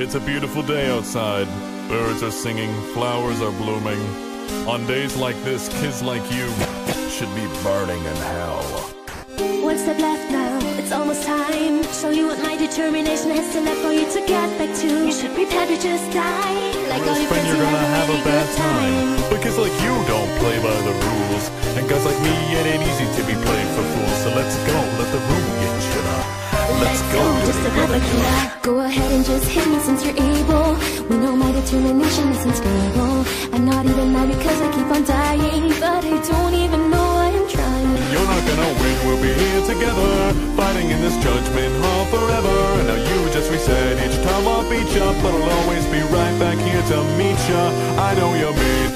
It's a beautiful day outside. Birds are singing, flowers are blooming. On days like this, kids like you should be burning in hell. One step left now, it's almost time. Show you what my determination has to left for you to get back to. You should prepare to just die. Like all your friends, you're you gonna have a bad time. But kids like you don't play by the rules. And guys like me, it ain't easy to be played for fools. So let's go, let the room get chara. Let's go, just another killer. Go ahead and just hit me since you're able. We know my determination isn't stable. I'm not even mad because I keep on dying, but I don't even know why I'm trying. You're not gonna win, we'll be here together, fighting in this judgment hall forever. And now you just reset each time I'll beat ya, but I'll always be right back here to meet ya. I know you're mean.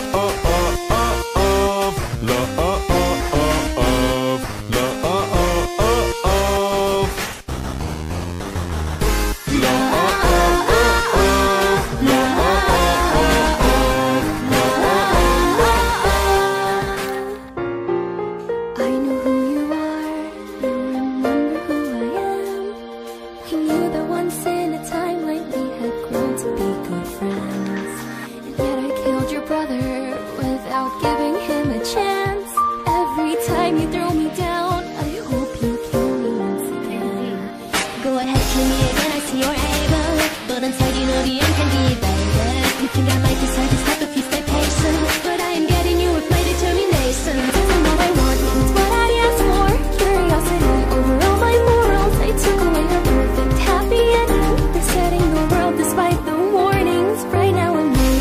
Without giving him a chance. Every time you throw me down, I hope you kill me once again. Go ahead, kill me again, I see you're able. But inside you know the end can be better. You think I might decide to stop if you stay patient, but I am getting you with my determination. Doesn't what I want, it's what I asked for. Curiosity over all my morals. I took away the perfect happy ending. Resetting the world despite the warnings. Right now I'm me.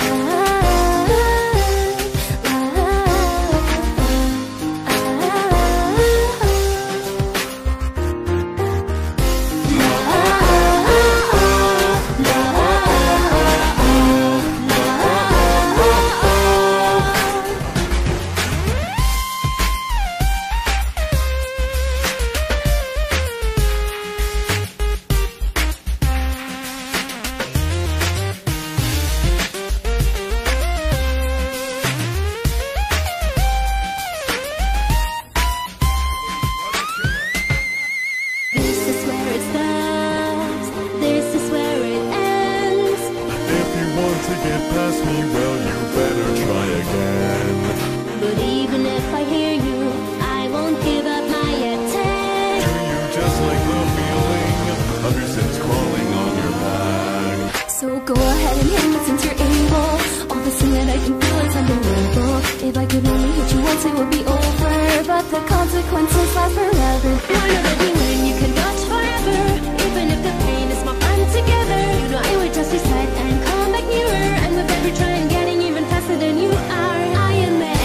To get past me, well, you better try again. But even if I hear you, I won't give up my attempt. Do you just like the feeling of your sins crawling on your back? So go ahead and hit me since you're able. All the sin that I can feel is unbelievable. If I could only hit you once, it would be over. But the consequences last forever. I know that you win, you can dodge forever. Even if the pain is more fun together. You know I would just decide and come back nearer. And with every try I'm getting even faster than you are. I am made.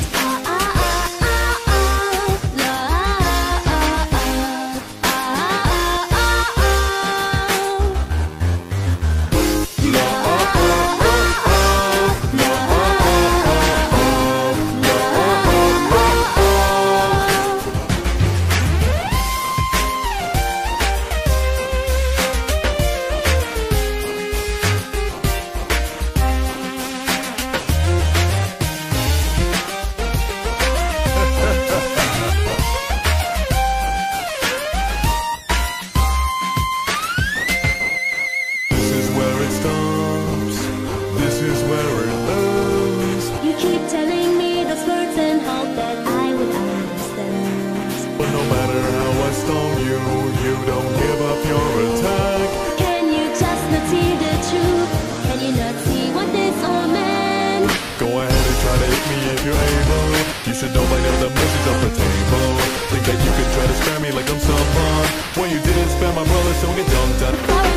You don't give up your attack. Can you just not see the truth? Can you not see what this all meant? Go ahead and try to hit me if you're able. You should know by now the mercy's off the table. Think that you could try to spare me like I'm someone. When you didn't spare my brother, so get dumped on.